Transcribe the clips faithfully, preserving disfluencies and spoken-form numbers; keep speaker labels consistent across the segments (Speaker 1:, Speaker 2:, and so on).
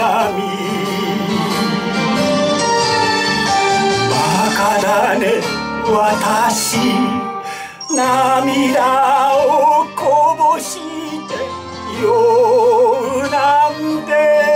Speaker 1: 波バカだね私涙をこぼして酔うなんて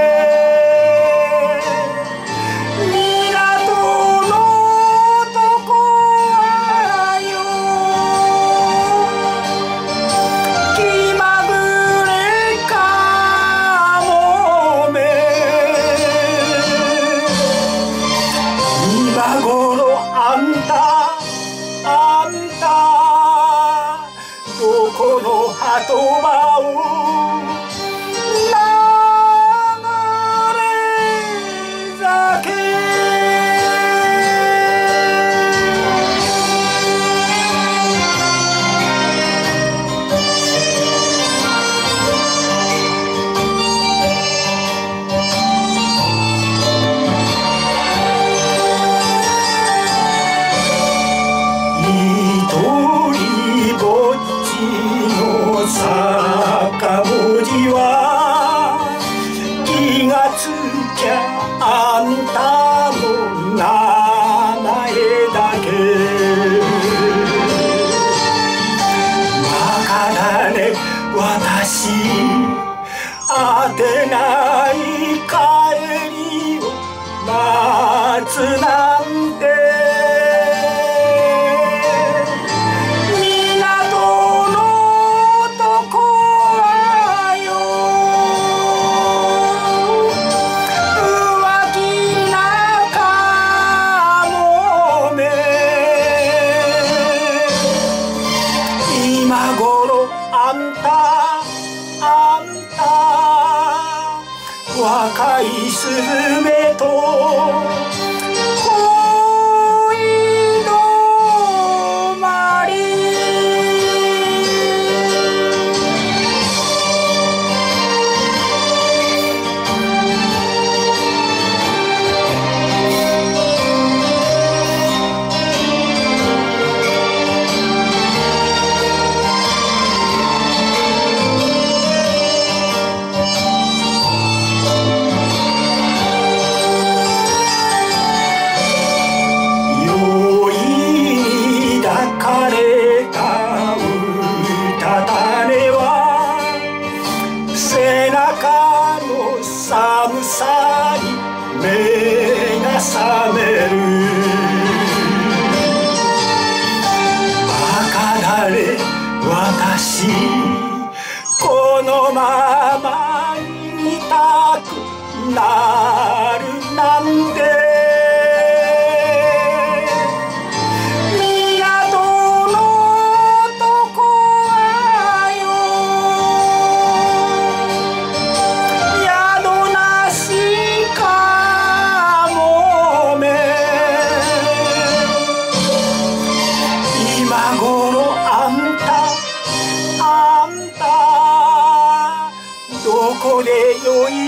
Speaker 1: 今頃あんたあんたどこの鳩場を流れ酒坂文字は気がつきゃあんたの名前だけバカだね私当てない帰りを待つなんて今頃あんたあんた若いスズメと恋止まり寒さに目が覚めるバカだね私このままいたくなるなんて今頃あんたあんたどこで酔い